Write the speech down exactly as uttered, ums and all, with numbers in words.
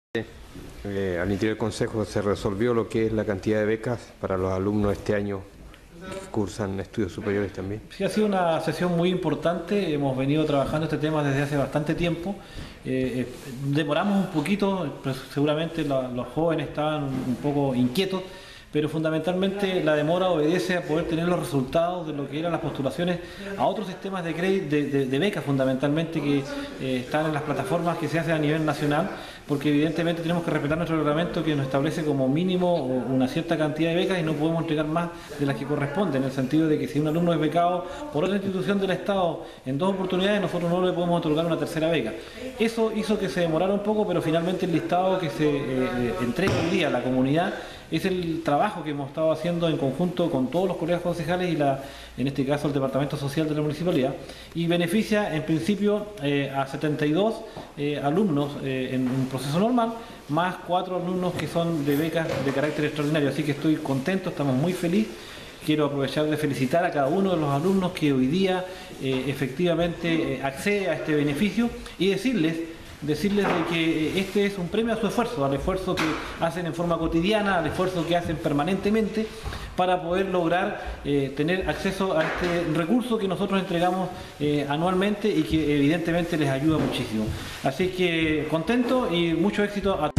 Eh, al interior del Consejo se resolvió lo que es la cantidad de becas para los alumnos este año que cursan estudios superiores también. Sí, ha sido una sesión muy importante, hemos venido trabajando este tema desde hace bastante tiempo. Eh, eh, demoramos un poquito, pero seguramente la, los jóvenes estaban un poco inquietos, pero fundamentalmente la demora obedece a poder tener los resultados de lo que eran las postulaciones a otros sistemas de, crédito, de, de, de becas fundamentalmente que eh, están en las plataformas que se hacen a nivel nacional, porque evidentemente tenemos que respetar nuestro reglamento que nos establece como mínimo una cierta cantidad de becas y no podemos entregar más de las que corresponden, en el sentido de que si un alumno es becado por otra institución del Estado en dos oportunidades, nosotros no le podemos otorgar una tercera beca. Eso hizo que se demorara un poco, pero finalmente el listado que se eh, entrega hoy día a la comunidad es el trabajo que hemos estado haciendo en conjunto con todos los colegios concejales y la, en este caso el Departamento Social de la Municipalidad, y beneficia en principio eh, a setenta y dos eh, alumnos eh, en un proceso normal, más cuatro alumnos que son de becas de carácter extraordinario. Así que estoy contento, estamos muy felices. Quiero aprovechar de felicitar a cada uno de los alumnos que hoy día eh, efectivamente eh, accede a este beneficio y decirles decirles de que este es un premio a su esfuerzo, al esfuerzo que hacen en forma cotidiana, al esfuerzo que hacen permanentemente para poder lograr eh, tener acceso a este recurso que nosotros entregamos eh, anualmente y que evidentemente les ayuda muchísimo. Así que contento y mucho éxito a